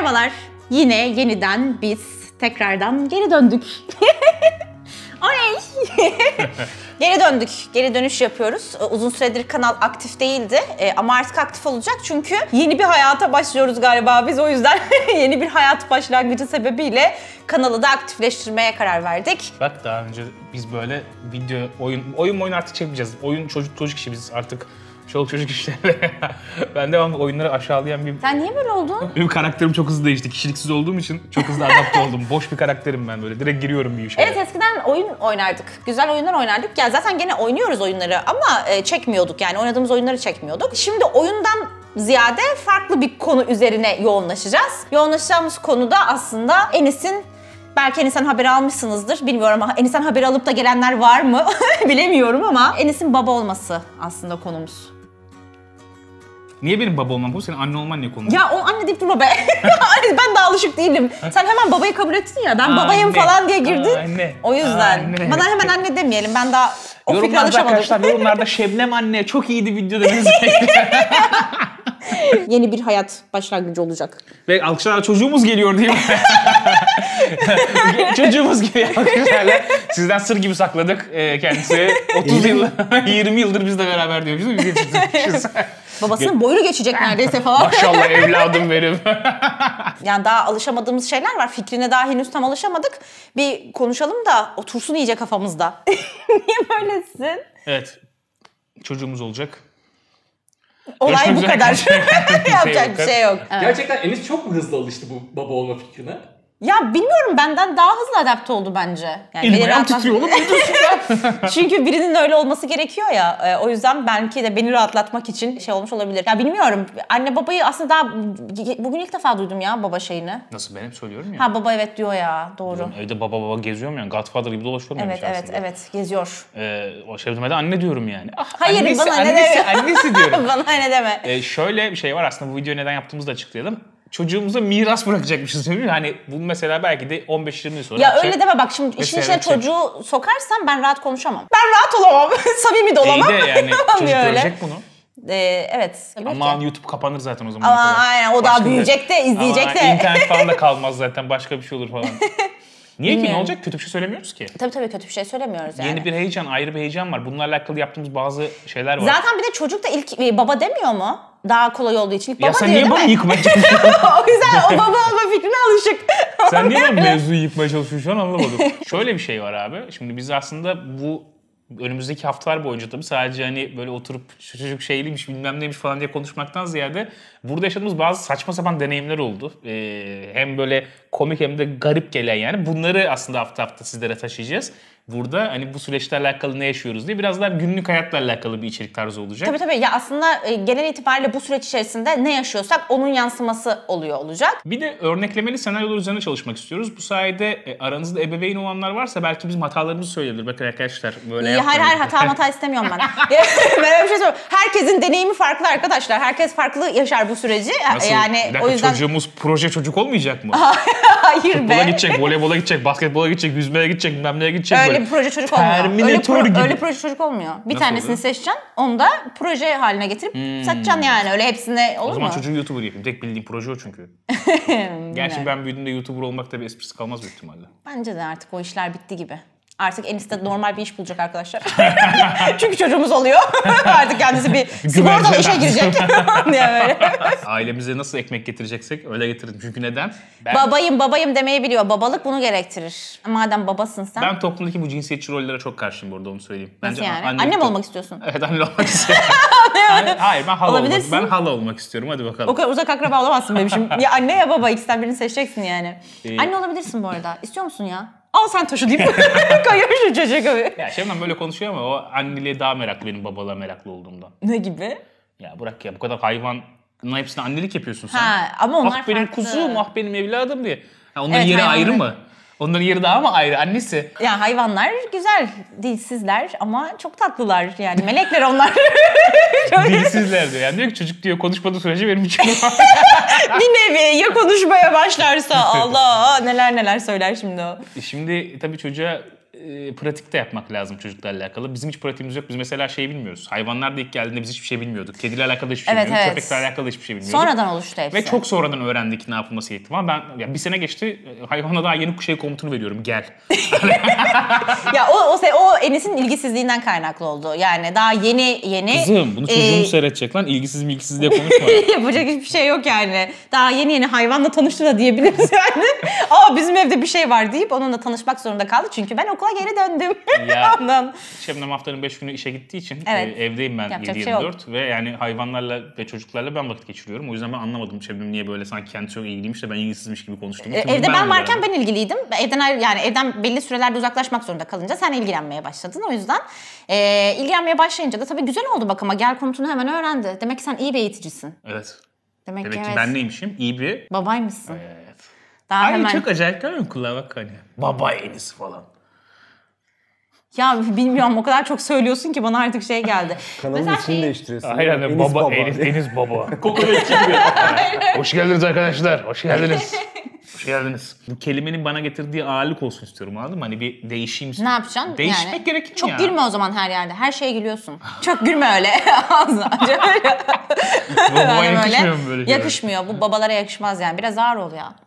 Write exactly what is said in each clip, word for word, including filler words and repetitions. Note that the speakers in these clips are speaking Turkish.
Merhabalar. Yine yeniden biz tekrardan geri döndük. Oley! Geri döndük. Geri dönüş yapıyoruz. Uzun süredir kanal aktif değildi ama artık aktif olacak çünkü yeni bir hayata başlıyoruz galiba biz. O yüzden yeni bir hayat başlangıcı sebebiyle kanalı da aktifleştirmeye karar verdik. Bak daha önce biz böyle video, oyun, oyun oyun artık çekmeyeceğiz. Oyun çocuk çocuk işi biz artık. Çoluk çocuk işleri. Ben devamlı oyunları aşağılayan bir... Sen niye böyle oldun? Benim karakterim çok hızlı değişti. Kişiliksiz olduğum için çok hızlı adapte oldum. Boş bir karakterim ben böyle. Direkt giriyorum bir işe. Evet, eskiden oyun oynardık. Güzel oyunlar oynardık. Ya zaten gene oynuyoruz oyunları ama e, çekmiyorduk yani. Oynadığımız oyunları çekmiyorduk. Şimdi oyundan ziyade farklı bir konu üzerine yoğunlaşacağız. Yoğunlaşacağımız konu da aslında Enis'in... Belki Enis'ten haberi almışsınızdır. Bilmiyorum ama Enis'ten haberi alıp da gelenler var mı? Bilemiyorum ama Enis'in baba olması aslında konumuz. Niye benim baba olmam bu? Senin anne olman ne konu? Ya o anne deyip durma be. Ben daha alışık değilim. Sen hemen babayı kabul ettin ya. Ben anne. Babayım falan diye girdin. Anne. O yüzden. Anne. Bana hemen anne demeyelim. Ben daha o fikre alışamadım. Arkadaşlar yorumlarda Şebnem anne çok iyiydi video dediniz. Yeni bir hayat başlangıcı olacak. Ve alkışlarla çocuğumuz geliyor değil mi? Çocuğumuz geliyor alkışlarla. Sizden sır gibi sakladık kendisi. otuz yıl, yirmi yıldır bizle beraber diyor. Biz yetiştirmişiz. Babasının boyunu geçecek neredeyse falan. Maşallah evladım benim. Yani daha alışamadığımız şeyler var. Fikrine daha henüz tam alışamadık. Bir konuşalım da otursun iyice kafamızda. Niye böylesin? Evet. Çocuğumuz olacak. Olay bu kadar. Yapacak bir şey yok. Evet. Gerçekten Enis çok mu hızlı alıştı bu baba olma fikrine? Ya bilmiyorum, benden daha hızlı adapte oldu bence. Yani elim ayağım titriyor oğlum. Çünkü birinin öyle olması gerekiyor ya. E, o yüzden belki de beni rahatlatmak için şey olmuş olabilir. Ya bilmiyorum. Anne babayı aslında daha bugün ilk defa duydum ya baba şeyini. Nasıl, ben hep söylüyorum ya. Ha baba evet diyor ya, doğru. Diyorum, evde baba baba geziyorum yani. Godfather gibi dolaşıyorum. Evet evet aslında. evet geziyor. Ee, o şey demeden anne diyorum yani. Ah, hayır annesi, bana annesi, ne deme. Annesi diyorum. Bana ne deme. Ee, şöyle bir şey var aslında, bu videoyu neden yaptığımızı da açıklayalım. Çocuğumuza miras bırakacakmışız değil mi? Hani bunu mesela belki de on beş yirmi yıl sonra... Ya yapacak. öyle deme bak, şimdi işin içine yapacak. çocuğu sokarsam ben rahat konuşamam. Ben rahat olamam. Samimi de olamam. İyi de yani çocuk görecek bunu. Ee, evet. Aman YouTube kapanır zaten o zaman. Aa, aynen o daha büyüyecek de izleyecek ama de. internet falan da kalmaz zaten, başka bir şey olur falan. Niye Bilmiyorum. ki, ne olacak? Kötü bir şey söylemiyoruz ki. Tabii tabii kötü bir şey söylemiyoruz yani. Yeni bir heyecan, ayrı bir heyecan var. Bununla alakalı yaptığımız bazı şeyler var. Zaten bir de çocuk da ilk baba demiyor mu? Daha kolay olduğu için ilk baba ya sen diyor niye bana yıkmaya çalışıyorsun? O yüzden o baba olma fikrine alışık. Sen niye ben mevzuyu yıkmaya çalışıyorsun, şu an anlamadım. Şöyle bir şey var abi. Şimdi biz aslında bu önümüzdeki haftalar boyunca tabii sadece hani böyle oturup çocuk şeyliymiş bilmem neymiş falan diye konuşmaktan ziyade burada yaşadığımız bazı saçma sapan deneyimler oldu. Ee, hem böyle komik hem de garip gelen yani. Bunları aslında hafta hafta sizlere taşıyacağız. Burada hani bu süreçle alakalı ne yaşıyoruz diye biraz daha günlük hayatla alakalı bir içerik tarzı olacak. Tabii tabii ya aslında e, genel itibariyle bu süreç içerisinde ne yaşıyorsak onun yansıması oluyor olacak. Bir de örneklemeli senaryolar üzerine çalışmak istiyoruz. Bu sayede e, aranızda ebeveyn olanlar varsa belki bizim hatalarımızı söyleyebilir. Bakın arkadaşlar böyle İyi, hayır hayır hata hata istemiyorum ben. Ben öyle bir şey söylüyorum. Herkesin deneyimi farklı arkadaşlar. Herkes farklı yaşar bu süreci. Nasıl? Yani bir dakika, o yüzden çocuğumuz proje çocuk olmayacak mı? hayır Futbola be. gidecek, voleybola gidecek, basketbola gidecek, yüzmeye gidecek, bilmem neye gidecek. Öyle böyle. bir proje çocuk olmuyor. Terminator öyle, pro, gibi. öyle proje çocuk olmuyor. Bir Nasıl tanesini oluyor? seçeceksin, onu da proje haline getirip hmm. satacaksın yani. Öyle hepsinde olur mu? O zaman mu? Çocuğu YouTuber yapayım. Tek bildiğim proje o çünkü. Gerçi ben büyüdüğümde YouTuber olmakta bir esprisi kalmaz büyük ihtimalle. Bence de artık o işler bitti gibi. Artık Enis de normal bir iş bulacak arkadaşlar. Çünkü çocuğumuz oluyor. Artık kendisi bir sigortalı işe girecek. diye böyle. Ailemize nasıl ekmek getireceksek öyle getirdim. Çünkü neden? Ben, babayım babayım demeyi biliyor. Babalık bunu gerektirir. Madem babasın sen. Ben toplumdaki bu cinsiyetçi rollere çok karşıyım burada, onu söyleyeyim. Nasıl Bence yani? Anne mi olmak istiyorsun? Evet, anne olmak istiyorum. Yani, hayır, ben hala olmak, ben hala olmak istiyorum. Hadi bakalım. O kadar uzak akraba olamazsın benim şimdi. Ya anne ya baba, ikisinden birini seçeceksin yani. Ee, anne olabilirsin bu arada. İstiyor musun ya? Al sen taşı deyip kayıyor şu çocuk abi. Ya Şebnem böyle konuşuyor ama o anneliğe daha meraklı benim babalığa meraklı olduğumdan. Ne gibi? Ya bırak ya, bu kadar hayvanın hepsine annelik yapıyorsun sen. Ha, ama onlar ah benim farklı. kuzum, ah benim evladım diye. Ya onların Evet, yeri hayvanlar. ayrı mı? Onların yeri daha mı ayrı, annesi? Ya hayvanlar güzel, dilsizler ama çok tatlılar yani. Melekler onlar. Dilsizler diyor. Yani diyor ki çocuk diyor konuşmadığı sürece benim için bir nevi ya konuşmaya başlarsa Allah neler neler söyler şimdi o. Şimdi tabii çocuğa e, pratikte yapmak lazım çocuklarla alakalı. Bizim hiç pratiğimiz yok. Biz mesela şey bilmiyoruz. Hayvanlar da ilk geldiğinde biz hiçbir şey bilmiyorduk. Kediyle alakalı hiçbir şey Evet, bilmiyorduk. evet. Köpekle alakalı hiçbir şey bilmiyorduk. Sonradan oluştu hepsi. Ve çok sonradan öğrendik ne yapılması gerektiğini. Ama ben ya bir sene geçti. Hayvana daha yeni şey komutunu veriyorum. Gel. Ya o, o, o Enis'in ilgisizliğinden kaynaklı oldu. Yani daha yeni yeni... Kızım bunu çocuğum e, seyredecek lan. İlgisiz mi ilgisiz diye konuşma. Yapacak hiçbir şey yok yani. Daha yeni yeni hayvanla tanıştı da diyebiliriz yani. Aa bizim evde bir şey var deyip onunla tanışmak zorunda kaldı. Çünkü ben okula geri döndüm. Ya Ondan. Şebnem haftanın beş günü işe gittiği için Evet. e, evdeyim ben Yapacak yedi şey yirmi dört ve yani hayvanlarla ve çocuklarla ben vakit geçiriyorum. O yüzden ben anlamadım Şebnem niye böyle sanki kendisi çok ilgiliymiş de ben ilgisizmiş gibi konuştum. E, evde ben varken ben ilgiliydim. Evden ayrı- yani evden belli sürelerde uzaklaşmak zorunda kalınca sen ilgilenmeye başladın. O yüzden e, ilgilenmeye başlayınca da tabii güzel oldu bak ama gel komutunu hemen öğrendi. Demek ki sen iyi bir eğiticisin. Evet. Demek, Demek ki ki evet. ben neymişim? İyi bir... Babaymışsın. Evet. Daha Ay hemen. çok acayip gelmiyor mu kulağa bak hani. Baba Enis falan. Ya bilmiyorum o kadar çok söylüyorsun ki bana artık şey geldi. Kanalın Mesela ismini şey- değiştiriyorsun. Aynen Enis baba, Baba. Enis, Enis baba. Kokoreç gibi. Hoş geldiniz arkadaşlar. Hoş geldiniz. Hoş geldiniz. Bu kelimenin bana getirdiği ağırlık olsun istiyorum anladın mı? Hani bir değişeyim. Ne yapacaksın? Değişmek yani, gerekir Çok ya. gülme o zaman her yerde. Her şeye gülüyorsun. Çok gülme öyle. Ağzına aç öyle. Babama Yani yakışmıyor mu böyle şeyler? Yakışmıyor. Bu babalara yakışmaz yani. Biraz ağır ol ya.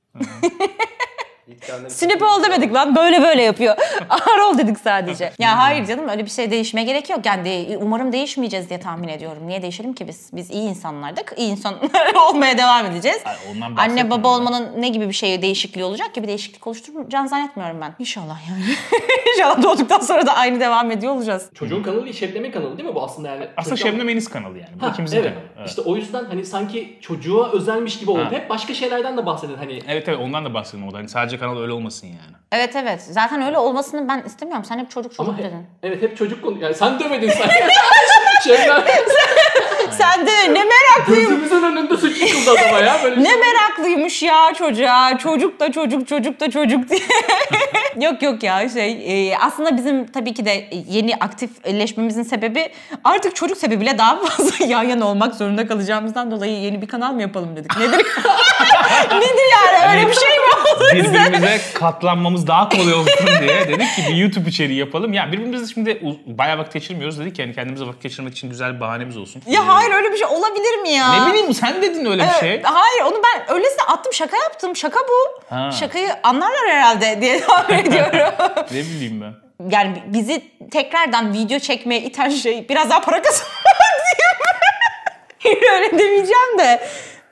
Sünüp ol demedik lan. Böyle böyle yapıyor. Ağır ol dedik sadece. Ya hayır canım öyle bir şey değişmeye gerek yok. Yani de, umarım değişmeyeceğiz diye tahmin ediyorum. Niye değişelim ki biz? Biz iyi insanlardık. İyi insanlar olmaya devam edeceğiz. Ay, ondan Anne bahsetmiyorum baba ben. olmanın ne gibi bir şeye değişikliği olacak ki? Bir değişiklik oluşturacağını zannetmiyorum ben. İnşallah yani. İnşallah doğduktan sonra da aynı devam ediyor olacağız. Çocuğun kanalı değil, Şebnem'in kanalı değil mi bu aslında yani? Aslında Çocuğa- Şebnem Enis kanalı yani. Bu Ha, ikimizin evet. kanalı. Evet. İşte o yüzden hani sanki çocuğa özelmiş gibi oldu. Ha. Hep başka şeylerden de bahsedin hani. Evet evet ondan da bahsedelim o da. Hani sadece kanal öyle olmasın yani. Evet evet. Zaten öyle olmasını ben istemiyorum. Sen hep çocuk çocuk Ama hep, dedin. evet hep çocuk konu. Yani sen dövmedin sen. Şebnem Sen de ne meraklıyım. gözümüzün önünde suç yıkıldı adama ya. Böyle bir Ne şey. meraklıymış ya çocuğa. Çocuk da çocuk, çocuk da çocuk diye. yok yok ya şey e, aslında bizim tabii ki de yeni aktifleşmemizin sebebi artık çocuk sebebiyle daha fazla yan yana olmak zorunda kalacağımızdan dolayı yeni bir kanal mı yapalım dedik. Nedir? Nedir yani öyle bir şey mi oldu bize? Birbirimize katlanmamız daha kolay olsun diye dedik ki bir YouTube içeriği yapalım. Ya birbirimizle şimdi u- bayağı vakit geçirmiyoruz dedik yani kendimize vakit geçirmek için güzel bir bahanemiz olsun. Ya hayır öyle bir şey olabilir mi ya? Ne bileyim sen dedin öyle bir şey. Evet, hayır onu ben öylesine attım şaka yaptım şaka bu. Ha. Şakayı anlarlar herhalde diye tahmin ediyorum. Ne bileyim ben. Yani bizi tekrardan video çekmeye iten şey biraz daha para kazanmak diyeyim. Öyle demeyeceğim de.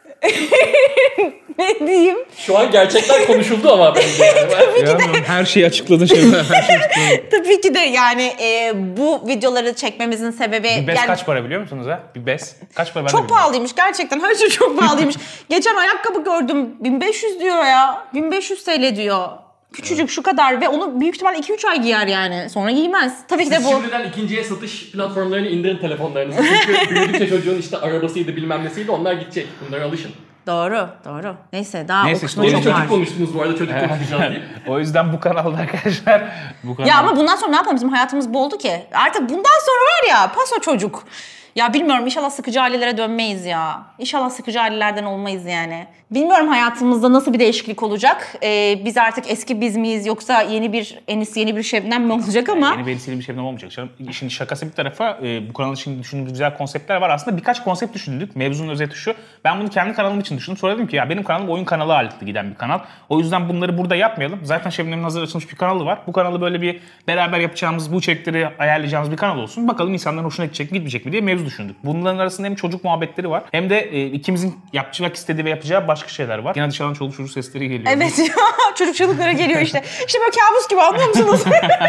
Ne diyeyim? Şu an gerçekler konuşuldu ama bence. Yani. Ya, her şeyi açıkladın şimdi. Her şeyi açıkladın. Tabii ki de yani e, bu videoları çekmemizin sebebi... Bir bez yani kaç para biliyor musunuz ha? Bir bez. Kaç para ben de çok bilmiyorum. pahalıymış gerçekten her şey çok pahalıymış. Geçen ayakkabı gördüm bin beş yüz diyor ya. bin beş yüz T L diyor. Küçücük şu kadar ve onu büyük ihtimal iki üç ay giyer yani. Sonra giymez. Tabii ki de Siz bu. şimdiden ikinciye satış platformlarını indirin telefonlarınızı. Çünkü büyüdükçe çocuğun işte arabasıydı bilmem nesiydi onlar gidecek. Bunlara alışın. Doğru, doğru. Neyse daha Neyse, okutma işte çok Çocuk var. konuştunuz bu arada çocuk konuşacağız diye. O yüzden bu kanalda arkadaşlar. Bu kanal... Ya ama bundan sonra ne yapalım? Bizim hayatımız bu oldu ki. Artık bundan sonra var ya paso çocuk. Ya bilmiyorum inşallah sıkıcı ailelere dönmeyiz ya. İnşallah sıkıcı ailelerden olmayız yani. Bilmiyorum hayatımızda nasıl bir değişiklik olacak. Ee, biz artık eski biz miyiz yoksa yeni bir Enis yeni bir Şebnem mi olacak ama. Yeni beniseli bir Şebnem olmayacak canım. Şimdi şakası bir tarafa e, bu kanal için düşündüğümüz güzel konseptler var. Aslında birkaç konsept düşündük. Mevzunun özeti şu. Ben bunu kendi kanalım için düşündüm. Sonra dedim ki ya benim kanalım oyun kanalı ağırlıklı giden bir kanal. O yüzden bunları burada yapmayalım. Zaten Şebnem'in hazır açılmış bir kanalı var. Bu kanalı böyle bir beraber yapacağımız, bu içerikleri ayarlayacağımız bir kanal olsun. Bakalım insanların hoşuna gidecek mi gitmeyecek mi diye mevzu düşündük. Bunların arasında hem çocuk muhabbetleri var hem de e, ikimizin yapacak istediği ve yapacağı başka şeyler var. Yine dışarıdan çoluk çocuk sesleri geliyor. Evet ya çocuk çocuklara geliyor işte. İşte böyle kabus gibi anlıyor musunuz?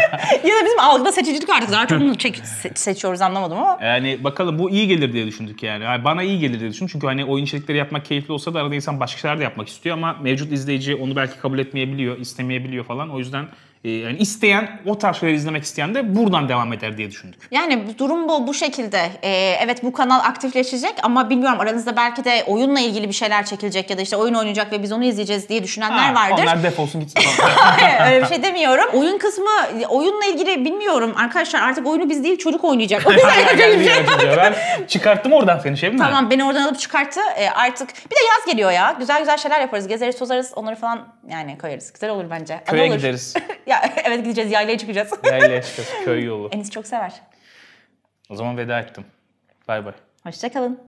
ya da bizim algıda seçicilik artık daha çok mu çek- se- seçiyoruz anlamadım ama. Yani bakalım bu iyi gelir diye düşündük yani. yani. Bana iyi gelir diye düşündüm. Çünkü hani oyun içerikleri yapmak keyifli olsa da arada insan başka şeyler de yapmak istiyor ama mevcut izleyici onu belki kabul etmeyebiliyor, istemeyebiliyor falan. O yüzden e, yani isteyen, o tarz şeyleri izlemek isteyen de buradan devam eder diye düşündük. Yani bu durum bu bu şekilde. Ee, evet bu kanal aktifleşecek ama bilmiyorum aranızda belki de oyunla ilgili bir şeyler çekilecek ya da işte oyun oynayacak ve biz onu izleyeceğiz diye düşünenler Ha, vardır. Onlar defolsun gitsin falan. Öyle bir şey demiyorum. Oyun kısmı oyunla ilgili bilmiyorum arkadaşlar artık oyunu biz değil çocuk oynayacak. O yüzden yapacak bir şey yok. Ben çıkarttım oradan seni şey mi? Tamam beni oradan alıp çıkarttı. Ee, artık bir de yaz geliyor ya. Güzel güzel şeyler yaparız. Gezeriz, tozarız. Onları falan yani koyarız. Güzel olur bence. Adı Köye olur. gideriz. Ya evet gideceğiz, yaylaya çıkacağız. Yaylaya çıkacağız, köy yolu. Enis çok sever. O zaman veda ettim. Bay bay. Hoşça kalın.